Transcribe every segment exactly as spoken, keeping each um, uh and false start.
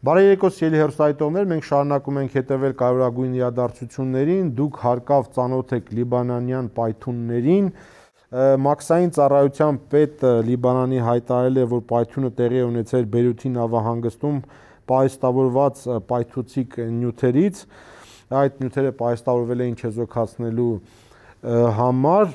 Բարեկոս ելի հերոստայտողներ, մենք շարունակում ենք հետևել կարևորագույն իրադարձություններին, դուք հարկավ ծանոթ եք լիբանանյան պայթյուններին, մաքսային ծառայության պետը Լիբանանի հայտարարել է, որ պայթյունը տեղի է ունեցել Բեյրութի նավահանգստում պահեստավորված պայթուցիկ նյութերից, այդ նյութերը պահեստավորվել էին չեզոքացնելու համար,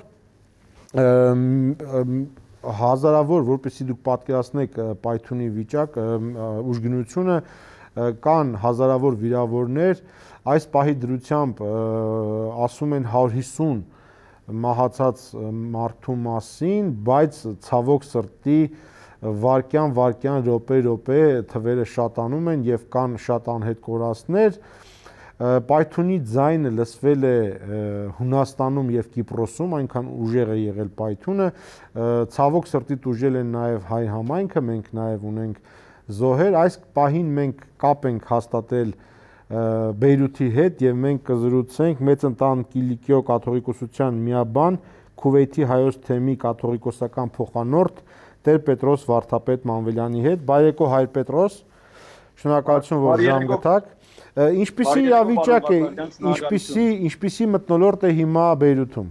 հազարավոր, որպեսզի դուք պատկերացնեք պայթյունի վիճակ, ուժգնությունը, կան հազարավոր վիրավորներ, այս պահի դրությամբ ասում են հարյուր հիսուն մահացած մարդու մասին, բայց ցավոք սրտի վարկյան-վարկյան, րոպե-րոպե թվերը շատանում են եւ կան շատ անհետ կորածներ։ Պայթյունի ձայնը լսվել է Հունաստանում եւ Կիպրոսում, այնքան ուժեղ է եղել պայթյունը, ցավոք սրտի տուժել են նաեւ հայ համայնքը, մենք նաեւ ունենք զոհեր, այս պահին մենք կապ ենք հաստատել Բեյրութի հետ եւ մենք կզրուցենք Մեծ ընտան Կիլիկիո կաթողիկոսության միաբան Քուվեյթի հայոց թեմի կաթողիկոսական փոխանորդ Տեր Պետրոս Վարդապետ Մանվելյանի հետ։ Բարեկո Հայր Պետրոս, շնորհակալություն, որ ժամ գտաք։ Ինչպիսի իրավիճակ է, ինչպիսի, ինչպիսի մթնոլորտ է հիմա Բեյրութում։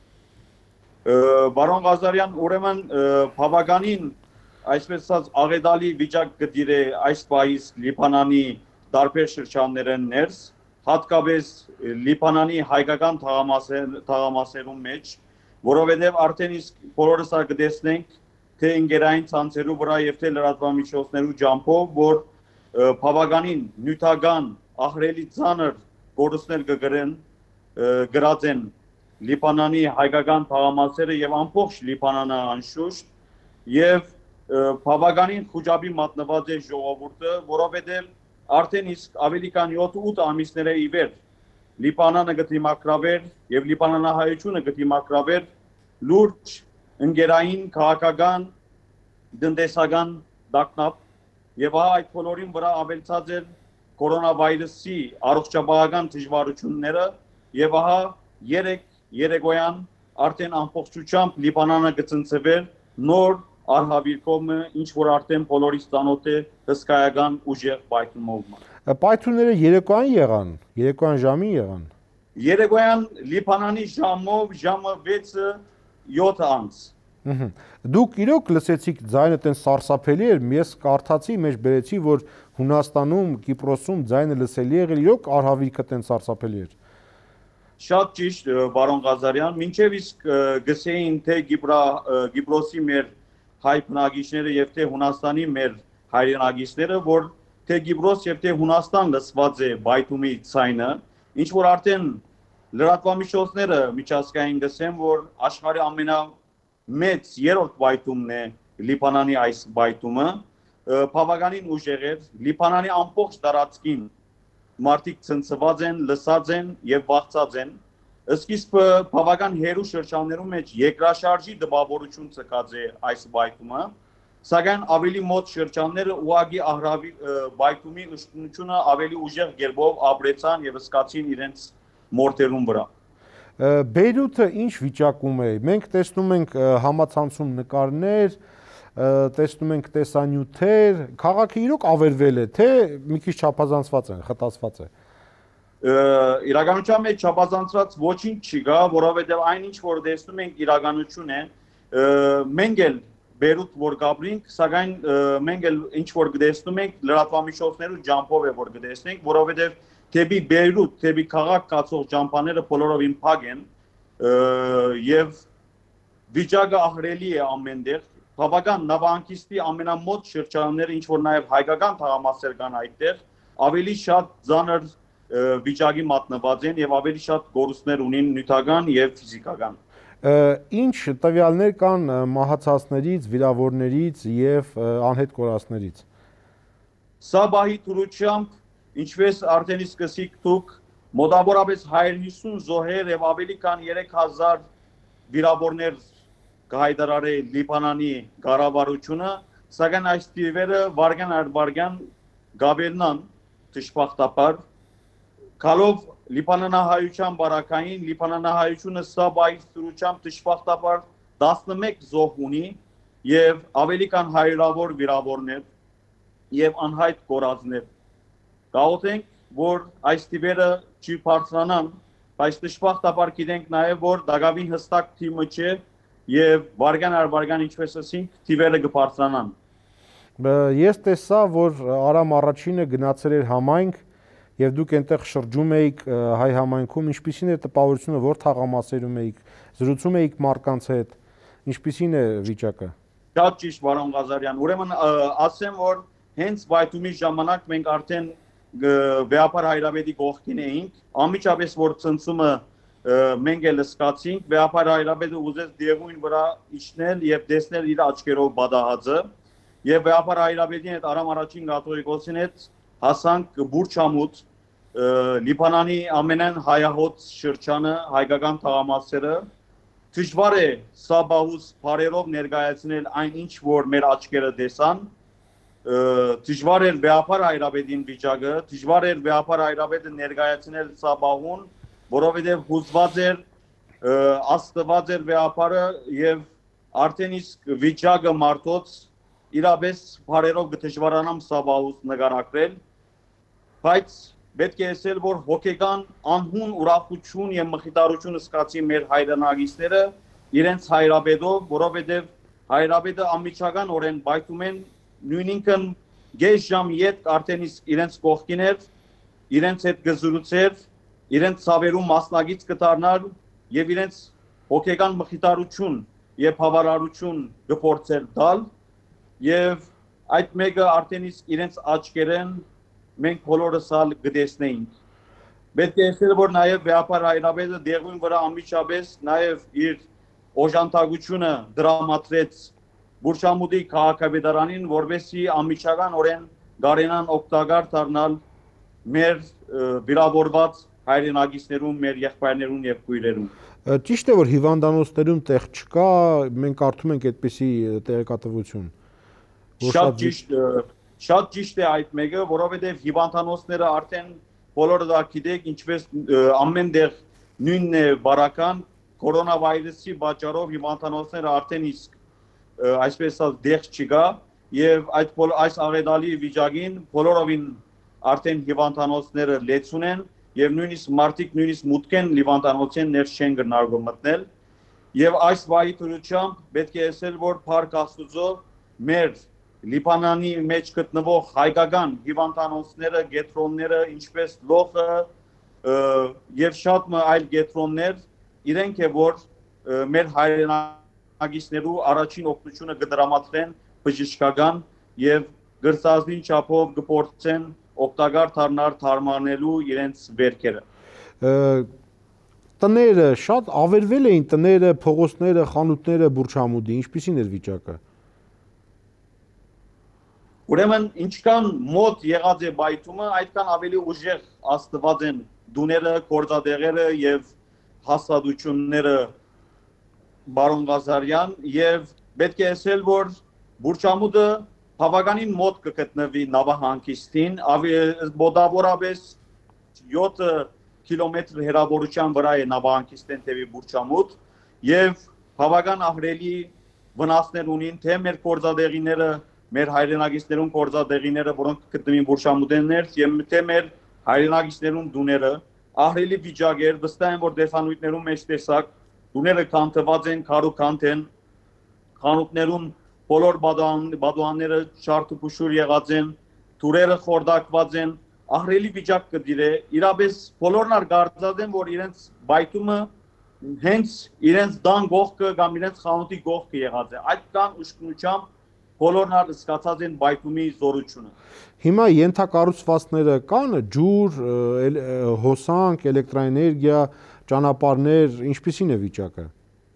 Բարոն Ղազարյան, ուրեմն բավականին այսպես ասած աղետալի վիճակ գտիր է այս պահից Լիբանանի տարբեր շրջաններն ներս, հատկապես Լիբանանի հայկական թաղամասերում մեջ, որովհետև արդեն իսկ բոլորս կտեսնենք, թե ընկերային ցանցերու վրա եւ թե լրատվամիջոցներու ջամփով, որ բավականին նյութական ահրելի ծանր կորուստներ կգրեն գրած են Լիբանանի հայկական թաղամասերը եւ ամբողջ Լիբանանը անշուշտ եւ բավականին խոճապի մատնված է ժողովուրդը, որովհետեւ արդեն իսկ ավելի քան յոթ-ութ ամիսներ է ի վեր Լիբանանը գտիմակրավեր եւ Լիբանանահայությունը գտիմակրավեր լուրջ ընկերային, քաղաքական, տնտեսական դակնապ եւ այդ բոլորին վրա ավելցած էր կորոնավիրուսի առողջապահական դժվարությունները եւ ահա երեք երեկոյան արդեն ամբողջությամբ Լիբանանը կցնցվեր նոր արհավիրքումը, ինչ որ արդեն բոլորից ծանոթ է հսկայական ուժեղ պայթյունով։ Պայթյունները երեկոյան եղան, երեկոյան ժամին եղան։ Երեկոյան Լիբանանի ժամով ժամը վեցը յոթ անց։ Դուք իրոք լսեցիք ձայնը տեն սարսափելի էր, ես կարդացի, մեջ բերեցի, որ Հունաստանում, Կիպրոսում ձայնը լսելի եղել, իրոք արհավիրքը տեն սարսափելի էր։ Շատ ճիշտ, բարոն Ղազարյան, մինչև իսկ գսեին թե Կիպրոսի մեր հայ բնակիչները եւ թե Հունաստանի մեր հայրենակիցները, որ թե Կիպրոս եւ թե Հունաստան լսված է պայթյունի ձայնը, ինչ որ արդեն լրատվամիջոցները միջազգային գսեն, որ աշխարհի ամենա մեծ երրորդ պայթյունն է Լիբանանի այս պայթյունը, բավականին ուժեղ էր, Լիբանանի ամբողջ տարածքին մարդիկ ցնցված են, լսած են եւ վախծած են, սկիզբը բավական հերու շրջաններում մեջ երկրաշարժի դպավորություն ցկած է այս պայթյունը, սակայն ավելի մոտ շրջանները ուղղակի ահրավի պայթյունի ըշտությունը ավելի ուժեղ գերբով ապրեցան եւ սկացին իրենց մորթերուն վրա։ Բեյրութը ինչ վիճակում է։ Մենք տեսնում ենք համացանցում նկարներ, տեսնում ենք տեսանյութեր, քաղաքը իրոք ավերվել է, թե մի քիչ չափազանցված է, խտացված է։ Իրականության մեջ չափազանցված ոչինչ չի գա, որովհետև այն ինչ որ տեսնում ենք իրականություն է, մենք էլ Բեյրութ որ գաբրինք, սակայն մենք էլ ինչ որ գտեսնում ենք լրատվամիջոցներու ջամփով է որ գտեսնենք, որովհետև թեպի Բեյրութ, թեպի քաղաք կացող ջամփաները բոլորովին փակ են եւ վիճակը ահրելի է ամենտեղ։ Բավական նավահանգիստի ամենամոտ շրջանները, ինչ որ նաեւ հայկական թաղամասեր կան այդտեղ, ավելի շատ ծանր վիճակի մատնված են եւ ավելի շատ կորուստներ ունին նյութական եւ ֆիզիկական։ Ինչ տվյալներ կան մահացածներից, վիրավորներից եւ անհետ կորածներից։ Սա բահի թրությամբ ինչպես արդեն իսկ սկսիկ դուք մոտավորապես հարյուր հիսուն զոհեր եւ ավելի քան երեք հազար վիրավորներ կհայտարարի Լիբանանի կառավարությունը, սակայն այս տիվերը վարգան առ վարգան գաբերնան դժբախտաբար Կալով Լիբանանահայության բարակային, Լիբանանահայությունը սա բայից դրությամբ դժբախտաբար տասնմեկ զոհ ունի եւ ավելի քան հարյուրավոր վիրավորներ եւ անհայտ կորածներ։ գաղութենք, որ այս տիպերը չի բարձրանան, բայց դժբախտաբար գիտենք նաև, որ դակավին հստակ թիմը չէ եւ վարգան առ վարգան ինչպես ասենք, տիպերը կբարձրանան։ Ես տեսա, որ Արամ առաջինը գնացել էր համայնք եւ դուք այնտեղ շրջում էիք հայ համայնքում, ինչպիսին է տպավորությունը, որ թաղամասերում էիք, զրուցում էիք մարդկանց հետ, ինչպիսին է վիճակը։ Շատ ճիշտ, պարոն Ղազարյան։ Ուրեմն ասեմ, որ հենց բայթումի ժամանակ մենք արդեն վեապար հայրապետի կողքին էինք, անմիջապես որ ցնցումը մենք էլ սկացինք, վեապար հայրապետը ուզեց դեղույն վրա իջնել եւ տեսնել իր աչքերով բադահածը, եւ վեապար հայրապետին հետ Արամ առաջին կաթողիկոսին հետ հասանք Բուրչամուտ, Լիբանանի ամենայն հայահոտ շրջանը, հայկական թաղամասերը։ Դժվար է սաբահուս բարերով ներկայացնել այն ինչ որ մեր աչքերը տեսան, դժվար էր վեապար հայրապետին վիճակը, դժվար էր վեապար հայրապետը ներկայացնել սաբահուն, որովհետև հուզված էր, աստված էր վեապարը եւ արդեն իսկ վիճակը մարդոց իրապես բարերով կդժվարանամ սաբահուս նկարագրել, բայց պետք է ասել, որ հոգեկան անհուն ուրախություն եւ մխիթարություն սկացի մեր հայրենակիցները իրենց հայրապետով, որովհետեւ հայրապետը անմիջական օրեն բայթում են նույնինքն գեշ ժամ յետ արդեն իսկ իրենց կողքին էր, իրենց հետ գզրուցեր, իրենց ցավերում մասնագից կդառնալ եւ իրենց հոգեկան մխիթարություն եւ բավարարություն կփորձել տալ եւ այդ մեկը արդեն իսկ իրենց աչքերեն մենք բոլորս ալ գտեսնեինք։ Պետք է ասել, որ նաև վեապար հայրապետը դեղույն վրա անմիջապես նաև իր օժանդակությունը դրամատրեց Բուրչամուտի քաղաքապետարանին, որովհետեւ անմիջական օրեն գարենան օգտակար դառնալ մեր վիրավորված հայրենակիցներուն, մեր եղբայրներուն եւ քույրերուն։ Ճիշտ է, որ հիվանդանոցներում տեղ չկա, մենք կարդում ենք այդպիսի տեղեկատվություն։ Շատ ճիշտ Շատ ճիշտ է այդ մեկը, որովհետև հիվանդանոցները արդեն բոլորը դա գիտեք, ինչպես ամեն տեղ նույնն է բարական կորոնավիրուսի պատճառով հիվանդանոցները արդեն իսկ այսպես ասած դեղ չկա եւ այդ այս աղետալի վիճակին բոլորովին արդեն հիվանդանոցները լեցուն են եւ նույնիսկ մարդիկ նույնիսկ մուտքեն հիվանդանոցեն ներս չեն գնալու մտնել եւ այս վայրի դրությամբ պետք է ասել, որ Փառք Աստծո մեր Լիբանանի մեջ գտնվող հայկական հիվանդանոցները, գետրոնները, ինչպես լոխը եւ շատ այլ գետրոններ, իրենք է որ մեր հայրենակիցներու առաջին օգնությունը կդրամատրեն բժշկական եւ գրծածին չափով կփորձեն օգտակար դառնալ թարմանելու իրենց վերքերը։ Տները շատ ավերվել էին, տները, փողոցները, խանութները Բուրչամուտի, ինչպիսին էր վիճակը։ Ուրեմն ինչքան մոտ եղած է բայթումը, այդքան ավելի ուժեղ աստված են դուները, գործադեղերը եւ հաստատությունները բարոն Ղազարյան եւ պետք է ասել, որ Բուրչամուտը բավականին մոտ կգտնվի նավահանգիստին, մոտավորապես յոթ կիլոմետր հեռավորության վրա է նավահանգիստեն տևի Բուրչամուտ եւ բավական ահռելի վնասներ ունին թե մեր գործադեղիները մեր հայրենակիցներուն գործադեղիները, որոնք գտնվին Բուրչամուտեն ներս եւ թե մեր հայրենակիցներուն դուները, ահռելի վիճակ էր, վստահ եմ, որ տեսանյութներում մեջ տեսակ, դուները կանթված են, քարուքանթ են, խանութներում բոլոր բադուանները շարթուփուշուր եղած են, թուրերը խորդակված են, ահռելի վիճակ կդիրե, իրապես բոլորն ար կարծած են, որ իրենց բայթումը հենց իրենց դան գողքը կամ իրենց խանութի գողքը եղած է, այդ կան ուշքնությամբ բոլորն ալ սկացած են բայթումի զորությունը։ Հիմա ենթակառուցվածքները կան, ջուր, հոսանք, էլեկտրաէներգիա, ճանապարհներ, ինչպիսին է վիճակը։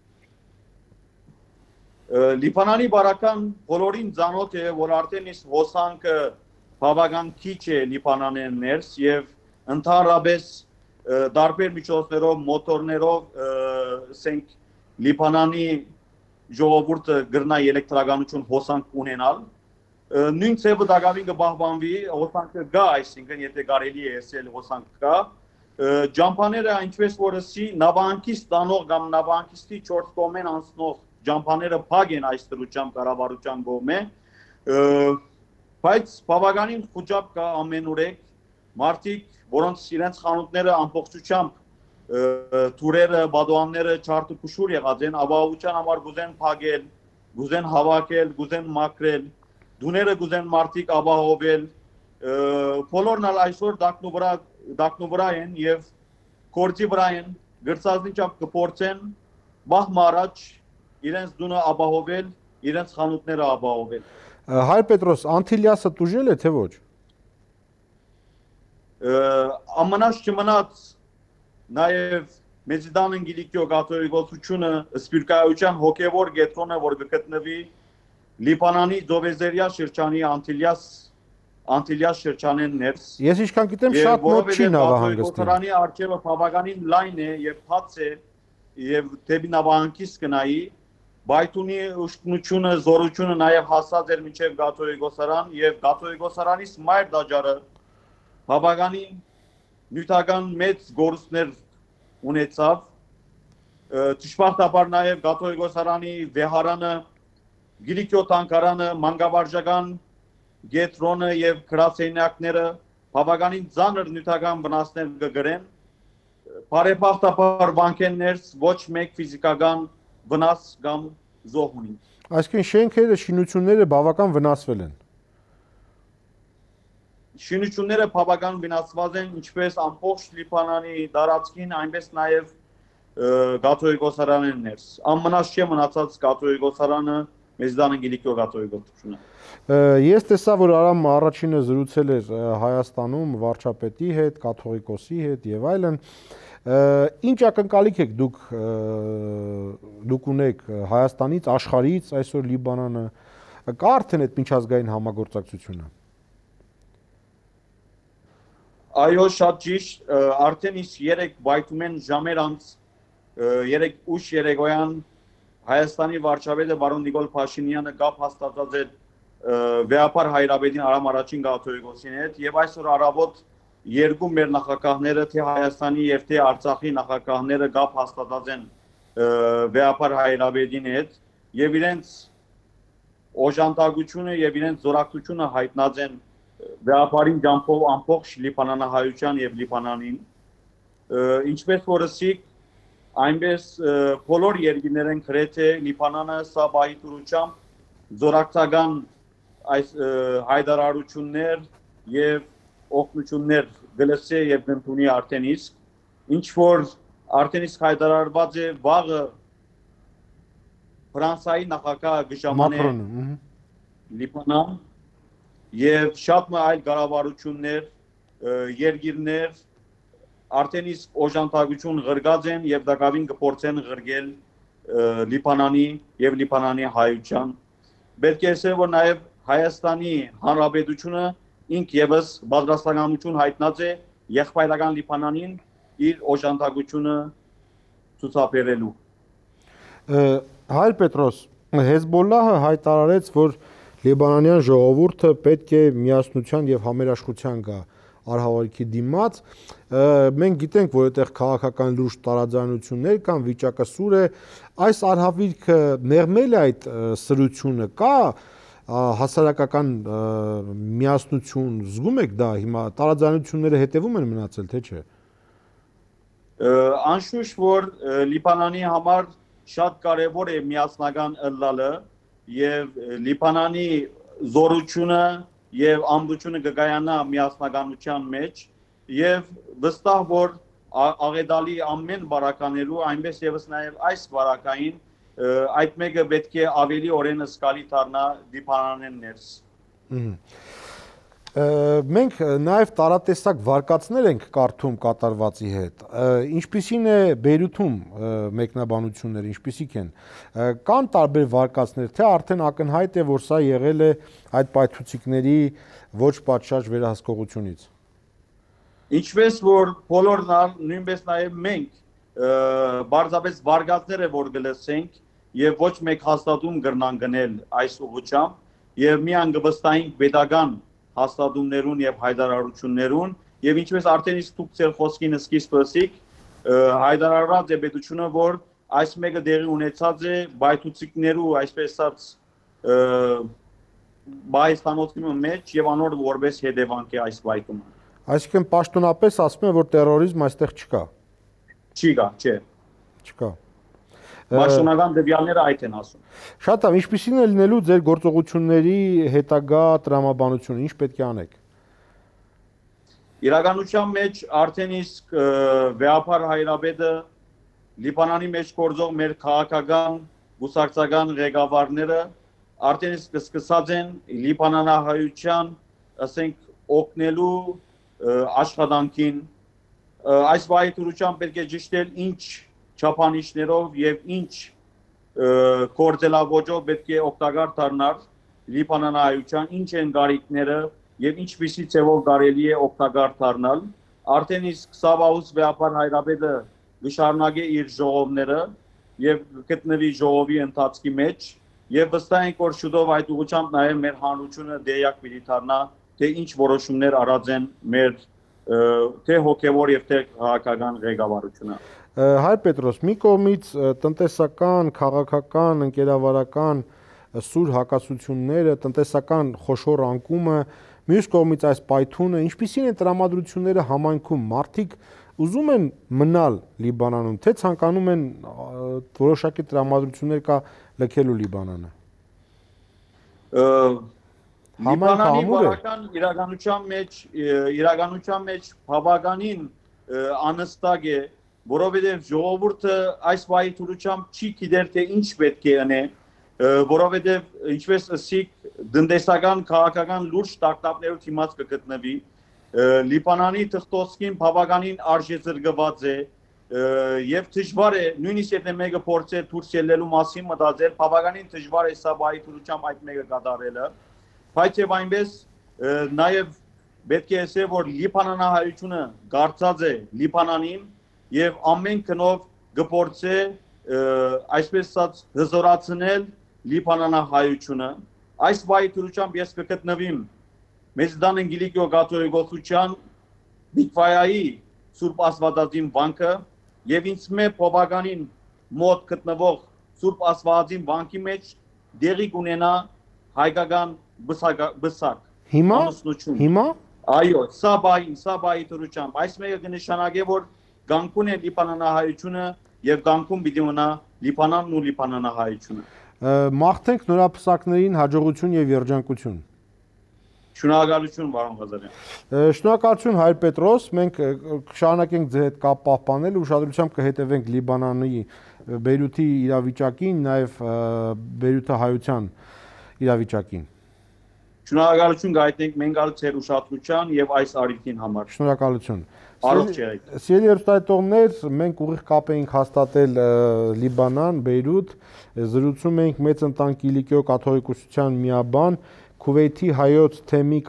Լիբանանի բարական բոլորին ծանոթ է, որ արդեն իսկ հոսանքը բավական քիչ է Լիբանանեն ներս եւ ընդհանրապես տարբեր միջոցներով, մոտորներով, ասենք Լիբանանի ժողովուրդը գրնա էլեկտրականություն հոսանք ունենալ, նույն ծևը դակավին կպահպանվի, հոսանքը գա, այսինքն եթե կարելի է ասել հոսանք կա, ջամփաները ինչպես որ ասի նավահանգիստ տանող կամ նավահանգիստի չորս կողմեն անցնող ջամփաները փակ են այս դրությամբ կառավարության կողմէ, բայց բավականին խոճապ կա ամենուրեք, մարդիկ, որոնց իրենց խանութները ամբողջությամբ թուրերը, բադուանները չարտուփուշուր եղած են, ապահովության համար գուզեն փակել, գուզեն հավաքել, գուզեն մաքրել, դուները գուզեն մարդիկ ապահովել, բոլորն էլ այսօր դակնու վրա դակնու վրա են եւ կորձի վրա են, գրծածնի չափ կփորձեն բահ առաջ իրենց դունը ապահովել, իրենց խանութները ապահովել։ Հայր Պետրոս, Անտիլիասը տուժել է թե ոչ։ Ամենաշ չմնաց նաև Մեծիդանն գիտիկյո կաթողիկոսությունը սպիրկայության հոգևոր գետրոնը, որ գտնվի Լիբանանի Դովեզերիա շրջանի Անտիլիաս Անտիլիաս շրջանեն ներս։ Ես ինչքան գիտեմ շատ մոտ չի նավահանգստին։ Կաթողիկոսարանի արջևը բավականին լայն է եւ բաց է եւ դեպի նավահանգիստ կնայի, բայթունի ուշքնությունը, զորությունը նաև հասած էր մինչև կաթողիկոսարան եւ կաթողիկոսարանից մայր դաջարը բավականին նյութական մեծ գործներ ունեցավ, ճշմարտաբար նաև կաթողիկոսարանի վեհարանը, գիրիկյո տանկարանը, մանկավարժական գետրոնը եւ գրասենյակները բավականին ծանր նյութական վնասներ կգրեն, բարեբախտաբար վանքեններս ոչ մեկ ֆիզիկական վնաս կամ զոհ ունի։ Այսինքն շենքերը, շինությունները բավական վնասվել են։ Շինությունները բավական վնասված են, ինչպես ամբողջ Լիբանանի տարածքին, այնպես նաև կաթողիկոսարանն ներս։ Ամենաշ չէ մնացած կաթողիկոսարանը Մեծիդանն գիտիկյո կաթողիկոսությունը։ Ես տեսա, որ Արամ առաջինը զրուցել էր Հայաստանում վարչապետի հետ, կաթողիկոսի հետ եւ այլն։ Ինչ ակնկալիք եք դուք դուք ունեք Հայաստանից, աշխարհից այսօր Լիբանանը, կա արդեն այդ միջազգային համագործակցությունը։ Այո, շատ ճիշտ, արդեն իսկ երեք բայթումեն ժամեր անց երեք ուշ երեկոյան Հայաստանի վարչապետը բարոն Նիկոլ Փաշինյանը կապ հաստատած էր վեհապար Հայրապետին Արամ առաջին կաթողիկոսին հետ եւ այսօր առավոտ երկու մեր նախագահները թե Հայաստանի եւ թե Արցախի նախագահները կապ հաստատած են վեհապար Հայրապետին հետ եւ իրենց օժանդակությունը եւ իրենց զորակցությունը հայտնած են վեհապարին ջամփով ամբողջ Լիբանանահայության եւ Լիբանանին, ինչպես որ ասիկ, այնպես բոլոր երկրներն գրեթե Լիբանանը սա բայթուրությամբ զորակցական այս հայտարարություններ եւ օգնություններ գլսե եւ գտնունի արդեն իսկ, ինչ որ արդեն իսկ հայտարարված է վաղը Ֆրանսիայի նախագահ գժամանե Լիբանան եւ շատ այլ կառավարություններ, երկիրներ արդեն իսկ օժանդակություն ղրգած են եւ դակավին կփորձեն ղրգել Լիբանանի եւ Լիբանանի հայության։ Պետք է ասել, որ նաեւ Հայաստանի Հանրապետությունը ինք եւս բادرաստականություն հայտնած է եղբայրական Լիբանանին իր օժանդակությունը ցուցաբերելու։ Հայր Պետրոս, Հեզբոլլահը հայտարարեց, որ Լիբանանյան ժողովուրդը պետք է միասնության եւ համերաշխության գա արհավարքի դիմաց։ Մենք գիտենք, որ այդտեղ քաղաքական լուրջ տարաձայնություններ կան, վիճակը սուր է։ Այս արհավիրքը մեղմել է այդ սրությունը, կա հասարակական միասնություն, զգում եք դա հիմա տարաձայնությունները հետևում են մնացել, թե չէ։ Անշուշտ որ Լիբանանի համար շատ կարևոր է միասնական ըլլալը եւ Լիբանանի զորությունը եւ ամբողջությունը կգայանա միասնականության մեջ եւ վստահ որ աղետալի ամեն բարականերու այնպես եւս նաեւ այս բարակային այդ մեկը պետք է ավելի օրեն սկալի դառնա Լիբանանեն ներս։ Մենք նաև տարատեսակ վարկածներ ենք կարդում կատարվածի հետ։ Ինչպիսին է Բեյրութում մեկնաբանությունները, ինչպիսիք են։ Կան տարբեր վարկածներ, թե արդեն ակնհայտ է, որ սա եղել է այդ պայթուցիկների ոչ պատշաճ վերահսկողությունից։ Ինչպես որ բոլորն նույնպես նաև մենք բարձրապես վարկածները որ գլսենք եւ ոչ մեկ հաստատում կրնան գնել այս ուղղությամբ եւ միան կվստահենք pedagogan հաստատումներուն եւ հայտարարություններուն եւ ինչպես արդեն իսկ դուք ձեր խոսքին սկիզբըսիկ հայտարարած է պետությունը որ այս մեկը դեղի ունեցած է բայթուցիկներու այսպես ասած բայստանոցի մեջ եւ անոր որպես հետևանք է այս բայկումը։ Այսինքն պաշտոնապես ասում են, որ terrorism այստեղ չկա։ Չի գա, չէ։ Չկա։ Պաշտոնական դեպիալները այդ են ասում։ Շատ լավ, ինչպիսին է լինելու ձեր գործողությունների հետագա տրամաբանությունը, ինչ պետք է անեք։ Իրականության մեջ արդեն իսկ վեհապար Հայրաբեդը Լիբանանի մեջ գործող մեր քաղաքական գուսակցական ղեկավարները արդեն իսկ սկսած են Լիբանանահայության, ասենք, օգնելու աշխատանքին այս վայրկյուրությամբ պետք է ճշտել ինչ չափանիշներով եւ ինչ կորձելավոճով պետք է օգտակար դառնալ Լիբանանահայության, ինչ են գարիկները եւ ինչպիսի ձևով կարելի է օգտակար դառնալ արդեն իսկ Սավահուս վեհապար Հայրաբեդը գշարունակե իր ժողովները եւ գտնվի ժողովի ընթացքի մեջ եւ վստահ ենք որ շուտով այդ ուղղությամբ նաեւ մեր հանրությունը դերյակ պիտի դառնա թե ինչ որոշումներ արած են մեր թե հոգեվոր եւ թե քաղաքական ղեկավարությունը։ Հայր Պետրոս, մի կողմից տնտեսական, քաղաքական, ընկերավարական սուր հակասությունները, տնտեսական խոշոր անկումը, մյուս կողմից այս պայթյունը, ինչպիսին են տրամադրությունները համայնքում, մարդիկ ուզում են մնալ Լիբանանում, թե ցանկանում են որոշակի տրամադրություններ կա լքելու Լիբանանը։ Լիբանանի բավական իրականության մեջ իրականության մեջ բավականին անստակ է, որովհետև ժողովուրդը այս վայրի թուրությամբ չի գիտեր թե ինչ պետք է անի, որովհետև ինչպես ասիկ տնտեսական քաղաքական լուրջ տակտապներով դիմաց կգտնվի, Լիբանանի թղթոսքին բավականին արժեզրկված է եւ դժվար է նույնիսկ եթե մեկը փորձեր դուրս ելնելու մասին մտածել, բավականին դժվար է սա վայրի թուրությամբ այդ մեկը կատարելը, բայց եւ այնպես նաեւ պետք է ասել որ Լիբանանահայությունը գարցած է Լիբանանին եւ ամեն կնով գործե այսպես ասած հզորացնել Լիբանանահայությունը այս վայրի թուրությամբ ես կգտնվեմ Մեծդան Անգելիկո կաթողիկոսության Բիկվայայի Սուրբ Աստվածածին վանքը եւ ինձ մե բավականին մոտ գտնվող Սուրբ Աստվածածին վանքի մեջ դերի կունենա հայկական բսակ։ Հիմա հիմա այո, սա բային, սա բայի թուրությամբ այս մեկը կնշանակե որ Գանկուն է Լիբանանահայությունը եւ Գանկուն պիտի մնա Լիբանանն ու Լիբանանահայությունը։ Մաղթենք նորապսակներին հաջողություն եւ երջանկություն։ Շնորհակալություն պարոն Ղազարյան։ Շնորհակալություն Հայր Պետրոս, մենք կշարունակենք ձեր հետ կապ պահպանել, ուշադրությամբ կհետևենք Լիբանանի Բեյրութի իրավիճակին, նաեւ Բեյրութահայության իրավիճակին։ Շնորհակալություն գայտնենք մենք ալ ձեր ուշադրության եւ այս արիքին համար։ Շնորհակալություն։ Առողջ եղեք։ Սիրելի հեռուստադիտողներ, մենք ուղիղ կապ էինք հաստատել Լիբանան, Բեյրութ, զրուցում էինք Մեծ ընտան Կիլիկիո կաթողիկոսության միաբան Քուվեյթի հայոց թեմի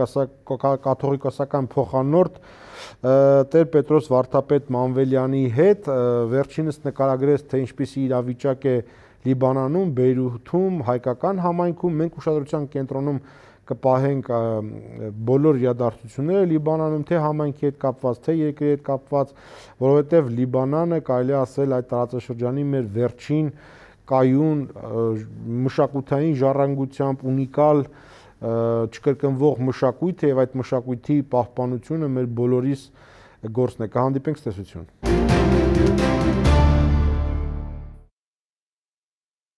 կաթողիկոսական փոխանորդ Տեր Պետրոս Վարդապետ Մանվելյանի հետ, վերջինս նկարագրեց թե ինչպիսի իրավիճակ է Լիբանանում, Բեյրութում, հայկական համայնքում, մենք ուշադրության կենտրոնում կպահենք բոլոր իրադարձությունները Լիբանանում, թե համայնքի հետ կապված, թե երկրի հետ կապված, որովհետև Լիբանանը կարելի է ասել այդ տարածաշրջանի մեր վերջին կայուն մշակութային ժառանգությամբ ունիկալ չկրկնվող մշակույթ է եւ այդ մշակույթի պահպանությունը մեր բոլորիս գործն է։ Կհանդիպենք ցտեսություն։